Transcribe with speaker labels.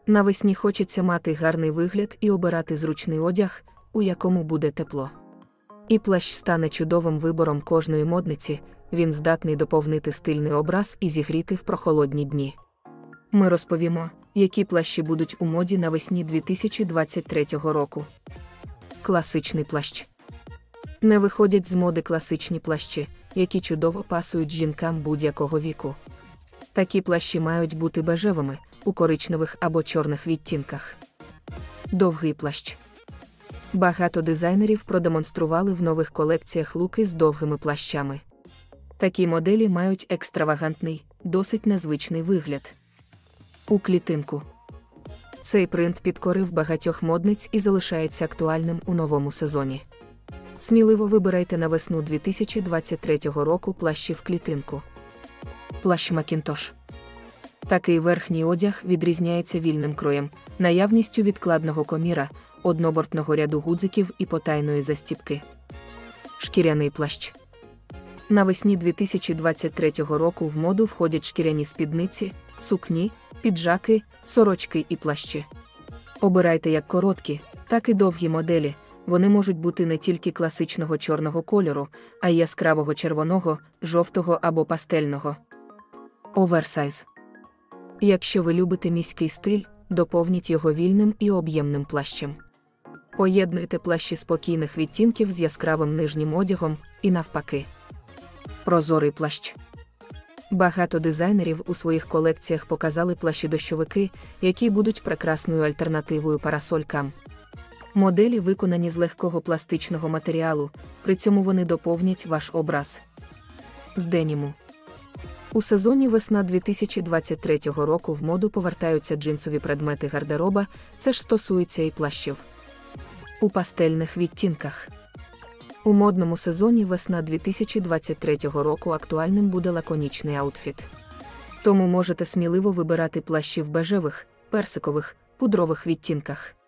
Speaker 1: Навесні хочеться мати гарний вигляд і обирати зручний одяг, у якому буде тепло. І плащ стане чудовим вибором кожної модниці, він здатний доповнити стильний образ і зігріти в прохолодні дні. Ми розповімо, які плащі будуть у моді навесні 2023 року. Класичний плащ. Не виходять з моди класичні плащі, які чудово пасують жінкам будь-якого віку. Такі плащі мають бути бежевими, у коричневих або чорних відтінках. Довгий плащ. Багато дизайнерів продемонстрували в нових колекціях луки з довгими плащами. Такі моделі мають екстравагантний, досить незвичний вигляд. У клітинку. Цей принт підкорив багатьох модниць і залишається актуальним у новому сезоні. Сміливо вибирайте на весну 2023 року плащі в клітинку. Плащ Макінтош. Такий верхній одяг відрізняється вільним кроєм, наявністю відкладного коміра, однобортного ряду гудзиків і потайної застібки. Шкіряний плащ. Навесні 2023 року в моду входять шкіряні спідниці, сукні, піджаки, сорочки і плащі. Обирайте як короткі, так і довгі моделі, вони можуть бути не тільки класичного чорного кольору, а й яскравого червоного, жовтого або пастельного. Оверсайз. Якщо ви любите міський стиль, доповніть його вільним і об'ємним плащем. Поєднуйте плащі спокійних відтінків з яскравим нижнім одягом і навпаки. Прозорий плащ. Багато дизайнерів у своїх колекціях показали плащі-дощовики, які будуть прекрасною альтернативою парасолькам. Моделі виконані з легкого пластичного матеріалу, при цьому вони доповнять ваш образ. З деніму. У сезоні весна 2023 року в моду повертаються джинсові предмети гардероба, це ж стосується і плащів. У пастельних відтінках. У модному сезоні весна 2023 року актуальним буде лаконічний аутфіт. Тому можете сміливо вибирати плащі в бежевих, персикових, пудрових відтінках.